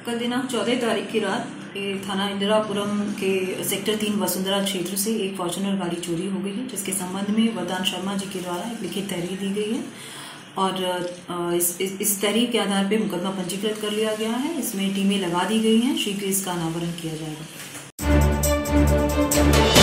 कल दिनांक 14 तारीख की रात थाना इंदिरापुरम के सेक्टर 3 वसुंधरा क्षेत्र से एक फॉर्च्यूनर गाड़ी चोरी हो गई है, जिसके संबंध में वरदान शर्मा जी के द्वारा एक लिखित तहरीर दी गई है और इस तहरीर के आधार पर मुकदमा पंजीकृत कर लिया गया है। इसमें टीमें लगा दी गई हैं। शीघ्र इसका अनावरण किया जाएगा।